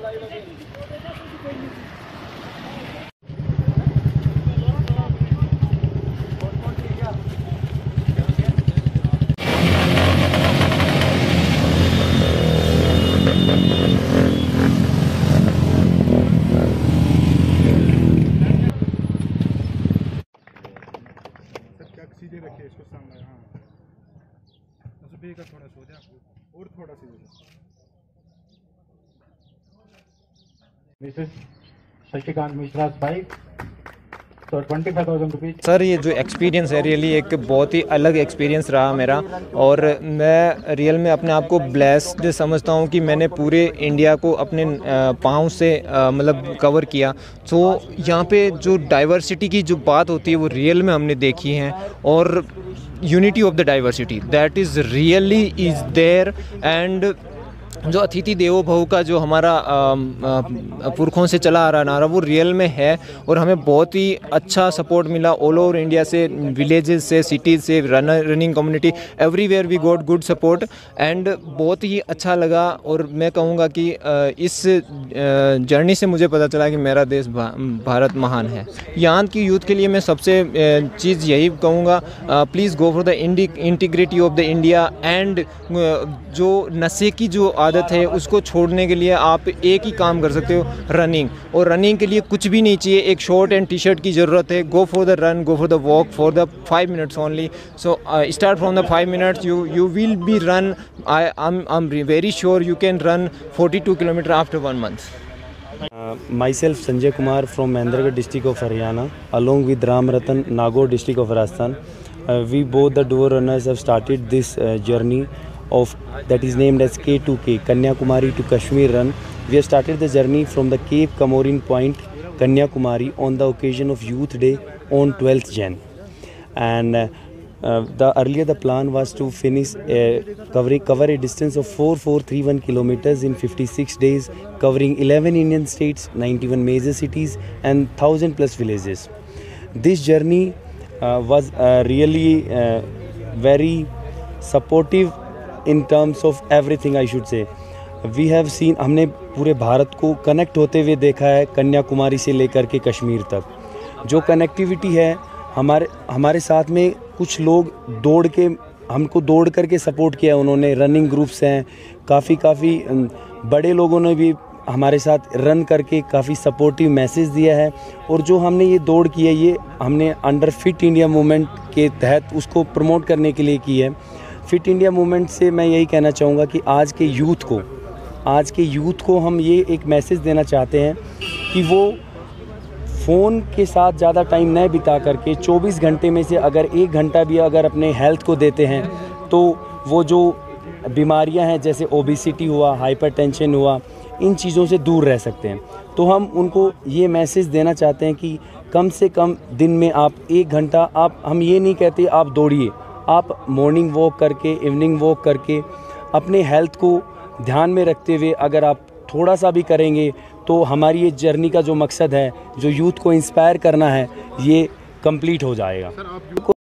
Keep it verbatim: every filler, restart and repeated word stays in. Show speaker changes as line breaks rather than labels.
सीधे रखिए इसको सामने। हाँ बस बेका थोड़ा सो जा और थोड़ा सीधे। मिसेस शशिकांत मिश्रा बाइक तो twenty five thousand rupees.
Sir ये जो एक्सपीरियंस है रियली एक बहुत ही अलग एक्सपीरियंस रहा मेरा, और मैं रियल में अपने आप को ब्लेस्ड समझता हूँ कि मैंने पूरे इंडिया को अपने पाँव से मतलब कवर किया। तो यहाँ पे जो डाइवर्सिटी की जो बात होती है वो रियल में हमने देखी है, और unity of the diversity that is really is there. And जो अतिथि देवो भव का जो हमारा पुरखों से चला आ रहा नारा वो रियल में है, और हमें बहुत ही अच्छा सपोर्ट मिला ऑल ओवर इंडिया से, विलेजेस से, सिटीज़ से, runner running community everywhere we got good support and बहुत ही अच्छा लगा। और मैं कहूँगा कि इस जर्नी से मुझे पता चला कि मेरा देश भारत महान है। यहाँ की यूथ के लिए मैं सबसे चीज़ यही कहूँगा, please go for the integrity of the India. And जो नशे की जो आदत है उसको छोड़ने के लिए आप एक ही काम कर सकते हो, रनिंग। और रनिंग के लिए कुछ भी नहीं चाहिए, एक शॉर्ट एंड टी शर्ट की ज़रूरत है। Go for the run, go for the walk for the five minutes only. So start from the five minutes, you you will be run. I I am very sure you can run forty two kilometre after one month.
Uh, myself Sanjay Kumar from Mahendragarh district of Haryana, along with Ram Ratan, Nagaur district of Rajasthan. Uh, we both the duo runners have started this uh, journey of that is named as K two K, Kanyakumari to Kashmir Run. We have started the journey from the Cape Comorin Point, Kanyakumari, on the occasion of Youth Day on twelfth January. And uh, uh, the earlier the plan was to finish uh, covering cover a distance of four thousand four hundred thirty-one kilometers in fifty-six days, covering eleven Indian states, ninety-one major cities, and one thousand plus villages. This journey uh, was uh, really uh, very supportive in terms of everything, I should say. We have seen, हमने पूरे भारत को connect होते हुए देखा है, कन्याकुमारी से लेकर के कश्मीर तक। जो कनेक्टिविटी है हमारे हमारे साथ में कुछ लोग दौड़ के हमको दौड़ करके सपोर्ट किया उन्होंने। रनिंग ग्रुप्स हैं, काफ़ी काफ़ी बड़े लोगों ने भी हमारे साथ रन करके काफ़ी सपोर्टिव मैसेज दिया है। और जो हमने ये दौड़ की है ये हमने अंडर फिट इंडिया मूवमेंट के तहत उसको प्रमोट करने के लिए की है। फिट इंडिया मूवमेंट से मैं यही कहना चाहूँगा कि आज के यूथ को आज के यूथ को हम ये एक मैसेज देना चाहते हैं कि वो फ़ोन के साथ ज़्यादा टाइम न बिता करके चौबीस घंटे में से अगर एक घंटा भी अगर अपने हेल्थ को देते हैं तो वो जो बीमारियां हैं जैसे ओबेसिटी हुआ, हाइपरटेंशन हुआ, इन चीज़ों से दूर रह सकते हैं। तो हम उनको ये मैसेज देना चाहते हैं कि कम से कम दिन में आप एक घंटा, आप हम ये नहीं कहते आप दौड़िए, आप मॉर्निंग वॉक करके, इवनिंग वॉक करके अपने हेल्थ को ध्यान में रखते हुए अगर आप थोड़ा सा भी करेंगे तो हमारी ये जर्नी का जो मकसद है, जो यूथ को इंस्पायर करना है, ये कंप्लीट हो जाएगा।